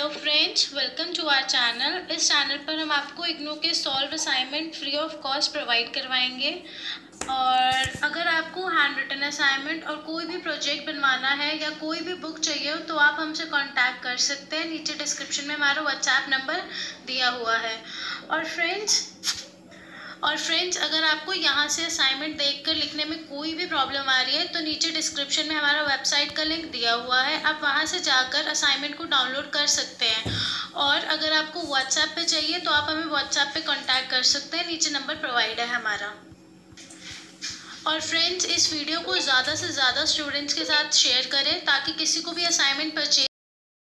Hello friends, welcome to our channel. इस channel पर हम आपको इग्नू के solve assignment free of cost provide करवाएंगे। और अगर आपको हैंड रिटन असाइनमेंट और कोई भी प्रोजेक्ट बनवाना है या कोई भी बुक चाहिए हो तो आप हमसे कांटेक्ट कर सकते हैं। नीचे डिस्क्रिप्शन में हमारा व्हाट्सएप नंबर दिया हुआ है। और फ्रेंड्स अगर आपको यहाँ से असाइनमेंट देखकर लिखने में कोई भी प्रॉब्लम आ रही है तो नीचे डिस्क्रिप्शन में हमारा वेबसाइट का लिंक दिया हुआ है, आप वहाँ से जाकर असाइनमेंट को डाउनलोड कर सकते हैं। और अगर आपको व्हाट्सएप पे चाहिए तो आप हमें व्हाट्सएप पे कांटेक्ट कर सकते हैं, नीचे नंबर प्रोवाइड है हमारा। और फ्रेंड्स इस वीडियो को ज़्यादा से ज़्यादा स्टूडेंट्स के साथ शेयर करें ताकि किसी को भी असाइनमेंट परचेज